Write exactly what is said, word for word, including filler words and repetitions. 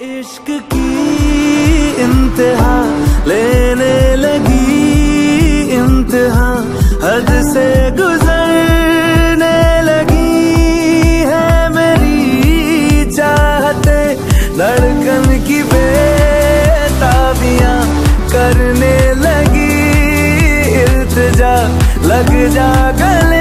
इश्क की इंतहा लेने लगी, इंतहा हद से गुजरने लगी है मेरी चाहते, धड़कन की बेताबियां करने लगी, इल्तिजा लग जा गले